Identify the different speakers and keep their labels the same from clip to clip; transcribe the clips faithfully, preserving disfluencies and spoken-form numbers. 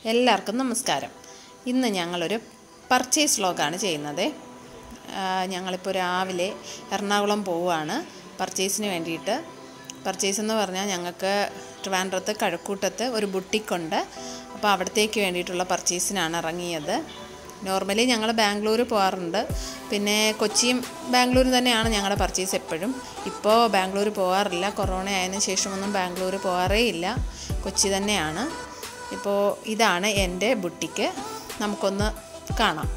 Speaker 1: എല്ലാവർക്കും നമസ്കാരം. ഇന്ന് ഞങ്ങളൊരു പർച്ചേസ് വ്ലോഗാണ് ചെയ്യുന്നത്. ഞങ്ങളിപ്പോൾ രാവിലെ എറണാകുളം പോവുകയാണ് പർച്ചേസിന് വേണ്ടിയിട്ട്. പർച്ചേസ് എന്ന് പറഞ്ഞാൽ ഞങ്ങൾക്ക് ട്രിവാൻഡ്രത്ത് കഴക്കൂട്ടത്ത് ഒരു ബുട്ടിക്കുണ്ട്. അപ്പോൾ അവിടത്തേക്ക് വേണ്ടിയിട്ടുള്ള പർച്ചേസിനാണ് ഇറങ്ങിയത്. നോർമലി ഞങ്ങൾ ബാംഗ്ലൂർ പോകാറുണ്ട്, പിന്നെ കൊച്ചിയും ബാംഗ്ലൂർ തന്നെയാണ് ഞങ്ങളുടെ പർച്ചേസ് എപ്പോഴും. ഇപ്പോൾ ബാംഗ്ലൂർ പോകാറില്ല, കൊറോണ ആയതിനു ശേഷമൊന്നും ബാംഗ്ലൂർ പോകാറേ ഇല്ല, കൊച്ചി തന്നെയാണ്. ഇപ്പോൾ ഇതാണ് എൻ്റെ ബുട്ടിക്ക്, നമുക്കൊന്ന് കാണാം.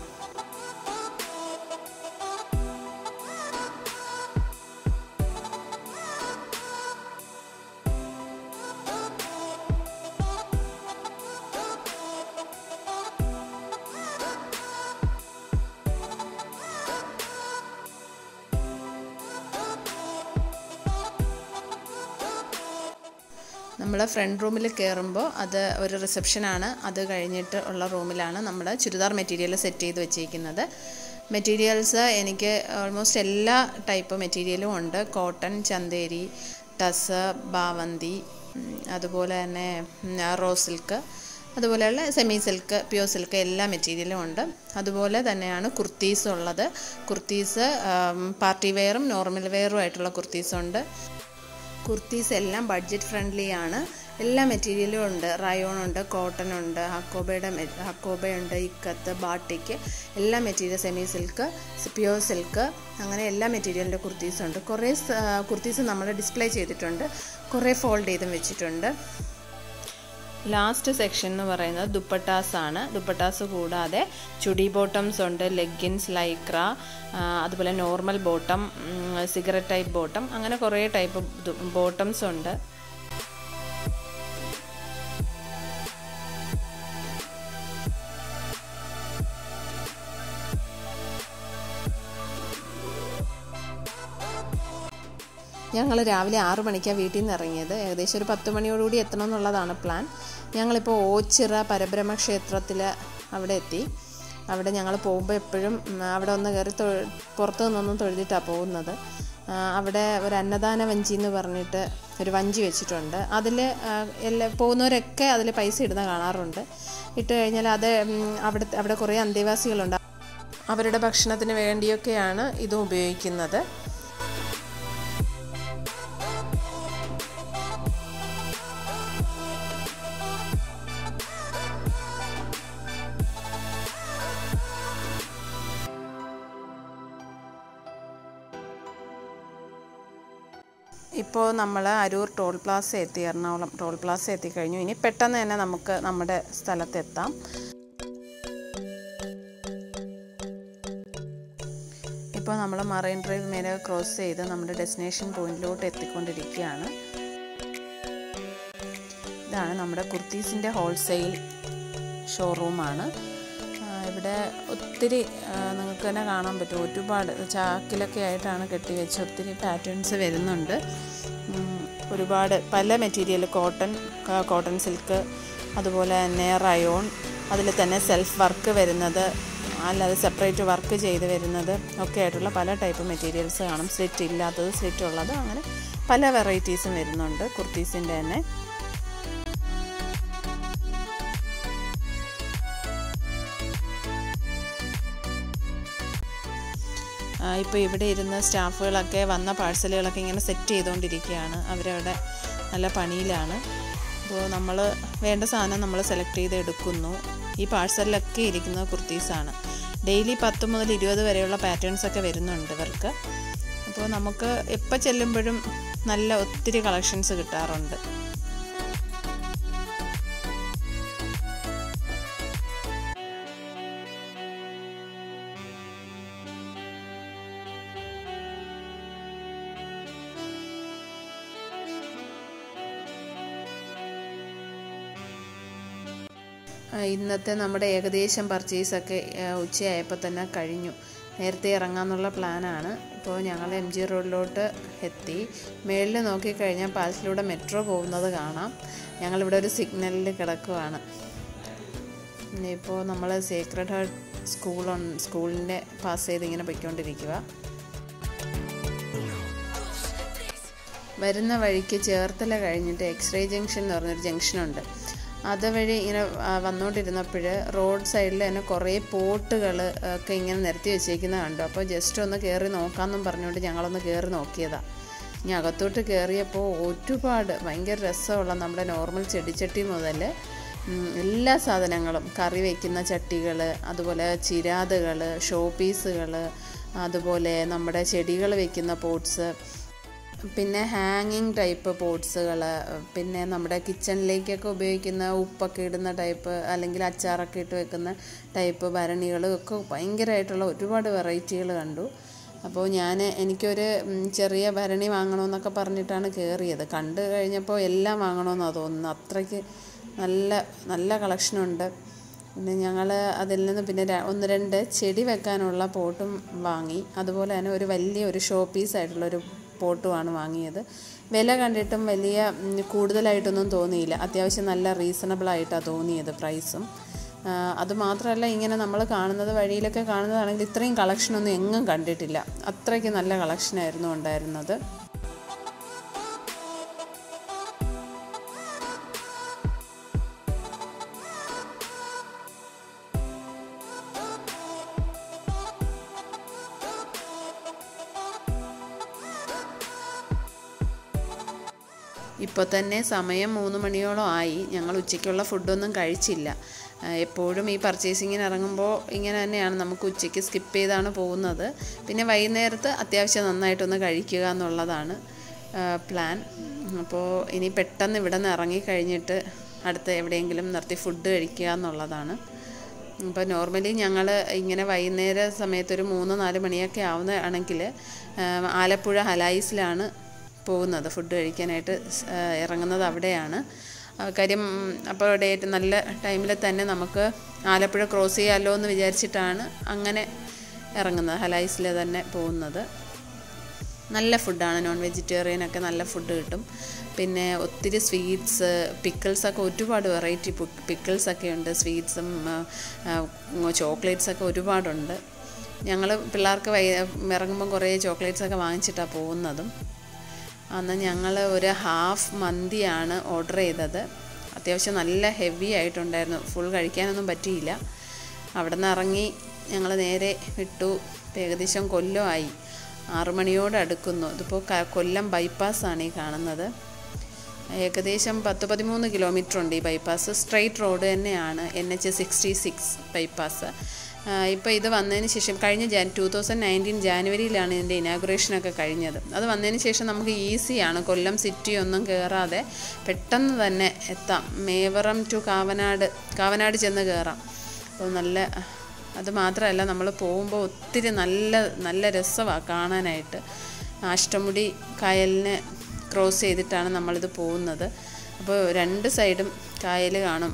Speaker 1: നമ്മൾ ഫ്രണ്ട് റൂമിൽ കയറുമ്പോൾ അത് ഒരു റിസപ്ഷനാണ്. അത് കഴിഞ്ഞിട്ട് ഉള്ള റൂമിലാണ് നമ്മൾ ചുരിദാർ മെറ്റീരിയൽ സെറ്റ് ചെയ്ത് വെച്ചിരിക്കുന്നത്. മെറ്റീരിയൽസ് എനിക്ക് ഓൾമോസ്റ്റ് എല്ലാ ടൈപ്പ് മെറ്റീരിയലും ഉണ്ട്. കോട്ടൺ, ചന്തേരി, ടസ്, ബാവന്തി, അതുപോലെ തന്നെ റോ സിൽക്ക്, അതുപോലെയുള്ള സെമി സിൽക്ക്, പ്യൂർ സിൽക്ക് എല്ലാ മെറ്റീരിയലും ഉണ്ട്. അതുപോലെ തന്നെയാണ് കുർത്തീസ് ഉള്ളത്. കുർത്തീസ് പാർട്ടി വെയറും നോർമൽ വെയറും ആയിട്ടുള്ള കുർത്തീസുണ്ട്. കുർത്തീസ് എല്ലാം ബഡ്ജറ്റ് ഫ്രണ്ട്ലി ആണ്. എല്ലാ മെറ്റീരിയലും ഉണ്ട്. റയോൺ ഉണ്ട്, കോട്ടൺ ഉണ്ട്, ഹക്കോബയുടെ ഹക്കോബയുണ്ട്, ഇക്കത്ത്, ബാട്ടിക്ക്, എല്ലാ material, semi silk, pure silk, അങ്ങനെ എല്ലാ മെറ്റീരിയലിൻ്റെ കുർത്തീസുണ്ട്. കുറേ കുർത്തീസ് നമ്മൾ ഡിസ്പ്ലേ ചെയ്തിട്ടുണ്ട്, കുറേ ഫോൾഡ് ചെയ്തും വെച്ചിട്ടുണ്ട്. ലാസ്റ്റ് സെക്ഷൻ എന്ന് പറയുന്നത് ദുപ്പട്ടാസ് ആണ്. ദുപ്പട്ടാസ് കൂടാതെ ചുടി ബോട്ടംസ് ഉണ്ട്, ലെഗിൻസ്, ലൈക്ര, അതുപോലെ normal bottom, cigarette type bottom, അങ്ങനെ കുറേ ടൈപ്പ് ബോട്ടംസ് ഉണ്ട്. ഞങ്ങൾ രാവിലെ ആറു മണിക്കാണ് വീട്ടിൽ നിന്ന് ഇറങ്ങിയത്. ഏകദേശം ഒരു പത്ത് മണിയോടുകൂടി എത്തണം എന്നുള്ളതാണ് പ്ലാൻ. ഞങ്ങളിപ്പോൾ ഓച്ചിറ പരബ്രഹ്മ ക്ഷേത്രത്തിൽ അവിടെ എത്തി. അവിടെ ഞങ്ങൾ പോകുമ്പോൾ എപ്പോഴും അവിടെ ഒന്ന് കയറി തൊ പുറത്തു നിന്നൊന്നും തൊഴുതിട്ടാണ് പോകുന്നത്. അവിടെ ഒരു അന്നദാന വഞ്ചി എന്ന് പറഞ്ഞിട്ട് ഒരു വഞ്ചി വെച്ചിട്ടുണ്ട്. അതിൽ എല്ലാ പോകുന്നവരൊക്കെ അതിൽ പൈസ ഇടുന്ന കാണാറുണ്ട്. ഇട്ട് കഴിഞ്ഞാൽ അത് അവിടെ അവിടെ കുറേ അന്തേവാസികളുണ്ട്. അവരുടെ ഭക്ഷണത്തിന് വേണ്ടിയൊക്കെയാണ് ഇതും ഉപയോഗിക്കുന്നത്. ഇപ്പോൾ നമ്മൾ അരൂർ ടോൾ പ്ലാസ എത്തി, എറണാകുളം ടോൾ പ്ലാസ എത്തിക്കഴിഞ്ഞു. ഇനി പെട്ടെന്ന് തന്നെ നമുക്ക് നമ്മുടെ സ്ഥലത്തെത്താം. ഇപ്പോൾ നമ്മൾ മറൈൻ ഡ്രൈവ് മേലെ ക്രോസ് ചെയ്ത് നമ്മുടെ ഡെസ്റ്റിനേഷൻ പോയിന്റിലോട്ട് എത്തിക്കൊണ്ടിരിക്കുകയാണ്. ഇതാണ് നമ്മുടെ കുർത്തീസിൻ്റെ ഹോൾസെയിൽ ഷോറൂമാണ്. ഇവിടെ ഒത്തിരി നിങ്ങൾക്ക് തന്നെ കാണാൻ പറ്റും, ഒരുപാട് ചാക്കിലൊക്കെ ആയിട്ടാണ് കെട്ടിവെച്ച് ഒത്തിരി പാറ്റേൺസ് വരുന്നുണ്ട്. ഒരുപാട് പല മെറ്റീരിയൽ, കോട്ടൺ, കോട്ടൺ സിൽക്ക്, അതുപോലെ തന്നെ റയോൺ, അതിൽ തന്നെ സെൽഫ് വർക്ക് വരുന്നത്, അല്ലാതെ സെപ്പറേറ്റ് വർക്ക് ചെയ്ത് വരുന്നത് ഒക്കെ ആയിട്ടുള്ള പല ടൈപ്പ് മെറ്റീരിയൽസ് കാണും. സ്ലിറ്റ് ഇല്ലാത്തത്, സ്ലിറ്റ് ഉള്ളത്, അങ്ങനെ പല വെറൈറ്റീസും വരുന്നുണ്ട് കുർത്തീസിൻ്റെ തന്നെ. ഇപ്പോൾ ഇവിടെ ഇരുന്ന സ്റ്റാഫുകളൊക്കെ വന്ന പാഴ്സലുകളൊക്കെ ഇങ്ങനെ സെറ്റ് ചെയ്തുകൊണ്ടിരിക്കുകയാണ്. അവരവിടെ നല്ല പണിയിലാണ്. അപ്പോൾ നമ്മൾ വേണ്ട സാധനം നമ്മൾ സെലക്ട് ചെയ്ത് എടുക്കുന്നു. ഈ പാഴ്സലിലൊക്കെ ഇരിക്കുന്ന കുർത്തീസാണ്. ഡെയിലി പത്ത് മുതൽ ഇരുപത് വരെയുള്ള പാറ്റേൺസൊക്കെ വരുന്നുണ്ട് ഇവർക്ക്. അപ്പോൾ നമുക്ക് എപ്പോൾ ചെല്ലുമ്പോഴും നല്ല ഒത്തിരി കളക്ഷൻസ് കിട്ടാറുണ്ട്. ഇന്നത്തെ നമ്മുടെ ഏകദേശം പർച്ചേസൊക്കെ ഉച്ചയായപ്പോൾ തന്നെ കഴിഞ്ഞു. നേരത്തെ ഇറങ്ങാമെന്നുള്ള പ്ലാനാണ്. ഇപ്പോൾ ഞങ്ങൾ എം ജി റോഡിലോട്ട് എത്തി. മേളിൽ നോക്കിക്കഴിഞ്ഞാൽ പാലത്തിലൂടെ മെട്രോ പോകുന്നത് കാണാം. ഞങ്ങളിവിടെ ഒരു സിഗ്നലിൽ കിടക്കുകയാണ്. ഇപ്പോൾ നമ്മൾ സേക്രഡ് ഹാർട്ട് സ്കൂൾ സ്കൂളിൻ്റെ പാസ് ചെയ്ത് ഇങ്ങനെ പോയിക്കൊണ്ടിരിക്കുക. വരുന്ന വഴിക്ക് ചേർത്തല കഴിഞ്ഞിട്ട് എക്സ്റേ ജംഗ്ഷൻ എന്ന് പറഞ്ഞൊരു ജംഗ്ഷനുണ്ട്. അതുവഴി ഇങ്ങനെ വന്നുകൊണ്ടിരുന്നപ്പോൾ റോഡ് സൈഡിൽ തന്നെ കുറേ പോട്ടുകൾ ഒക്കെ ഇങ്ങനെ നിരത്തി വെച്ചേക്കുന്നത് കണ്ടു. അപ്പോൾ ജസ്റ്റ് ഒന്ന് കയറി നോക്കാമെന്നും പറഞ്ഞുകൊണ്ട് ഞങ്ങളൊന്ന് കയറി നോക്കിയതാണ്. ഇനി അകത്തോട്ട് കയറിയപ്പോൾ ഒരുപാട് ഭയങ്കര രസമുള്ള നമ്മുടെ നോർമൽ ചെടിച്ചട്ടി മുതൽ എല്ലാ സാധനങ്ങളും, കറി വയ്ക്കുന്ന ചട്ടികൾ, അതുപോലെ ചിരാതുകൾ, ഷോ പീസുകൾ, അതുപോലെ നമ്മുടെ ചെടികൾ വയ്ക്കുന്ന പോട്ട്സ്, പിന്നെ ഹാങ്ങിങ് ടൈപ്പ് പോട്ട്സുകൾ, പിന്നെ നമ്മുടെ കിച്ചണിലേക്കൊക്കെ ഉപയോഗിക്കുന്ന ഉപ്പൊക്കെ ഇടുന്ന ടൈപ്പ് അല്ലെങ്കിൽ അച്ചാറൊക്കെ ഇട്ട് വെക്കുന്ന ടൈപ്പ് ഭരണികൾ ഒക്കെ ഭയങ്കരമായിട്ടുള്ള ഒരുപാട് വെറൈറ്റികൾ കണ്ടു. അപ്പോൾ ഞാൻ എനിക്കൊരു ചെറിയ ഭരണി വാങ്ങണമെന്നൊക്കെ പറഞ്ഞിട്ടാണ് കയറിയത്. കണ്ടു കഴിഞ്ഞപ്പോൾ എല്ലാം വാങ്ങണമെന്നാണ് തോന്നുന്നത്. അത്രയ്ക്ക് നല്ല നല്ല കളക്ഷനുണ്ട്. പിന്നെ ഞങ്ങൾ അതിൽ നിന്ന് പിന്നെ ഒന്ന് രണ്ട് ചെടി വെക്കാനുള്ള പോട്ടും വാങ്ങി. അതുപോലെ തന്നെ ഒരു വലിയ ഒരു ഷോ പീസായിട്ടുള്ളൊരു പോട്ടുമാണ് വാങ്ങിയത്. വില കണ്ടിട്ടും വലിയ കൂടുതലായിട്ടൊന്നും തോന്നിയില്ല. അത്യാവശ്യം നല്ല റീസണബിളായിട്ടാണ് തോന്നിയത് പ്രൈസും. അതുമാത്രമല്ല, ഇങ്ങനെ നമ്മൾ കാണുന്നത് വഴിയിലൊക്കെ കാണുന്നതാണെങ്കിൽ ഇത്രയും കളക്ഷനൊന്നും എങ്ങും കണ്ടിട്ടില്ല. അത്രയ്ക്ക് നല്ല കളക്ഷനായിരുന്നു ഉണ്ടായിരുന്നത്. ഇപ്പോൾ തന്നെ സമയം മൂന്ന് മണിയോളം ആയി. ഞങ്ങൾ ഉച്ചയ്ക്കുള്ള ഫുഡൊന്നും കഴിച്ചില്ല. എപ്പോഴും ഈ പർച്ചേസിങ്ങിന് ഇറങ്ങുമ്പോൾ ഇങ്ങനെ തന്നെയാണ്, നമുക്ക് ഉച്ചയ്ക്ക് സ്കിപ്പ് ചെയ്താണ് പോകുന്നത്. പിന്നെ വൈകുന്നേരത്ത് അത്യാവശ്യം നന്നായിട്ടൊന്ന് കഴിക്കുക എന്നുള്ളതാണ് പ്ലാൻ. അപ്പോൾ ഇനി പെട്ടെന്ന് ഇവിടെ നിന്ന് ഇറങ്ങിക്കഴിഞ്ഞിട്ട് അടുത്ത് എവിടെയെങ്കിലും നിർത്തി ഫുഡ് കഴിക്കുക എന്നുള്ളതാണ്. അപ്പോൾ നോർമലി ഞങ്ങൾ ഇങ്ങനെ വൈകുന്നേര സമയത്തൊരു മൂന്ന് നാല് മണിയൊക്കെ ആവുന്നതാണെങ്കിൽ ആലപ്പുഴ ഹലായിസിലാണ് പോകുന്നത്. ഫുഡ് കഴിക്കാനായിട്ട് ഇറങ്ങുന്നത് അവിടെയാണ് കാര്യം. അപ്പോൾ ഡേറ്റ് നല്ല ടൈമിൽ തന്നെ നമുക്ക് ആലപ്പുഴ ക്രോസ് ചെയ്യാമല്ലോ എന്ന് വിചാരിച്ചിട്ടാണ് അങ്ങനെ ഇറങ്ങുന്നത്, ഹലായിസിൽ തന്നെ പോകുന്നത്. നല്ല ഫുഡാണ്, നോൺ വെജിറ്റേറിയനൊക്കെ നല്ല ഫുഡ് കിട്ടും. പിന്നെ ഒത്തിരി സ്വീറ്റ്സ്, പിക്കിൾസൊക്കെ ഒരുപാട് വെറൈറ്റി പിക്കിൾസൊക്കെ ഉണ്ട്. സ്വീറ്റ്സും ചോക്ലേറ്റ്സൊക്കെ ഒരുപാടുണ്ട്. ഞങ്ങൾ പിള്ളേർക്ക് വൈ ഇറങ്ങുമ്പം കുറേ ചോക്ലേറ്റ്സൊക്കെ വാങ്ങിച്ചിട്ടാണ് പോകുന്നതും. അന്ന് ഞങ്ങൾ ഒരു ഹാഫ് മന്തിയാണ് ഓർഡർ ചെയ്തത്. അത്യാവശ്യം നല്ല ഹെവി ആയിട്ടുണ്ടായിരുന്നു. ഫുൾ കഴിക്കാനൊന്നും പറ്റിയില്ല. അവിടെ നിന്ന് ഇറങ്ങി ഞങ്ങൾ നേരെ വിട്ടു. ഏകദേശം കൊല്ലമായി, ആറു മണിയോട് അടുക്കുന്നു. ഇതിപ്പോൾ കൊല്ലം ബൈപ്പാസാണ് ഈ കാണുന്നത്. ഏകദേശം പത്ത് പതിമൂന്ന് കിലോമീറ്റർ ഉണ്ട് ഈ ബൈപ്പാസ്. സ്ട്രെയിറ്റ് റോഡ് തന്നെയാണ്, N H sixty six bypass. ഇപ്പോൾ ഇത് വന്നതിന് ശേഷം കഴിഞ്ഞ ജാൻ ടു തൗസൻഡ് നയൻറ്റീൻ ജാനുവരിയിലാണ് ഇതിൻ്റെ ഇനാഗുറേഷനൊക്കെ കഴിഞ്ഞത്. അത് വന്നതിന് ശേഷം നമുക്ക് ഈസിയാണ്, കൊല്ലം സിറ്റി ഒന്നും കയറാതെ പെട്ടെന്ന് തന്നെ എത്താം. മേവറം ടു കാവനാട് കാവനാട് ചെന്ന് കയറാം. അപ്പോൾ നല്ല, അത് മാത്രമല്ല നമ്മൾ പോകുമ്പോൾ ഒത്തിരി നല്ല നല്ല രസമാണ് കാണാനായിട്ട്. അഷ്ടമുടി കായലിനെ ക്രോസ് ചെയ്തിട്ടാണ് നമ്മളിത് പോകുന്നത്. അപ്പോൾ രണ്ട് സൈഡും കായൽ കാണും.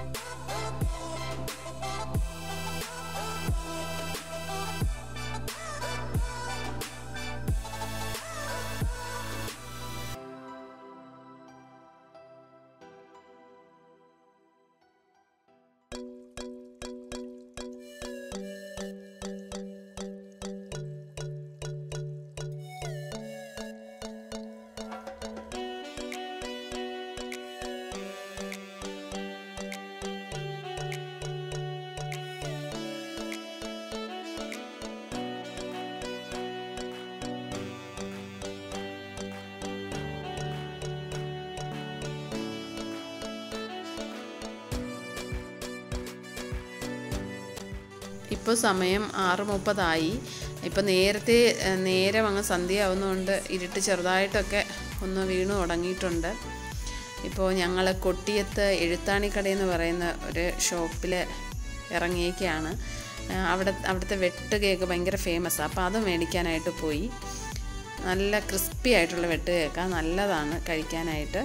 Speaker 1: ഇപ്പോൾ സമയം ആറ് മുപ്പതായി. ഇപ്പോൾ നേരത്തെ നേരം അങ്ങ് സന്ധ്യയാവുന്നതുകൊണ്ട് ഇരുട്ട് ചെറുതായിട്ടൊക്കെ ഒന്ന് വീണു തുടങ്ങിയിട്ടുണ്ട്. ഇപ്പോൾ ഞങ്ങൾ കൊട്ടിയത്ത് എഴുത്താണിക്കടയെന്ന് പറയുന്ന ഒരു ഷോപ്പിൽ ഇറങ്ങിയേക്കാണ്. അവിടെ അവിടുത്തെ വെട്ട് കേക്ക് ഭയങ്കര ഫേമസാണ്. അപ്പോൾ അത് മേടിക്കാനായിട്ട് പോയി. നല്ല ക്രിസ്പി ആയിട്ടുള്ള വെട്ട് കേക്കാണ്, നല്ലതാണ് കഴിക്കാനായിട്ട്.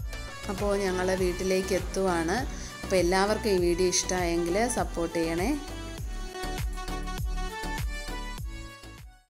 Speaker 1: അപ്പോൾ ഞങ്ങൾ വീട്ടിലേക്ക് എത്തുവാണ്. അപ്പോൾ എല്ലാവർക്കും ഈ വീഡിയോ ഇഷ്ടമായെങ്കിൽ സപ്പോർട്ട് ചെയ്യണേ.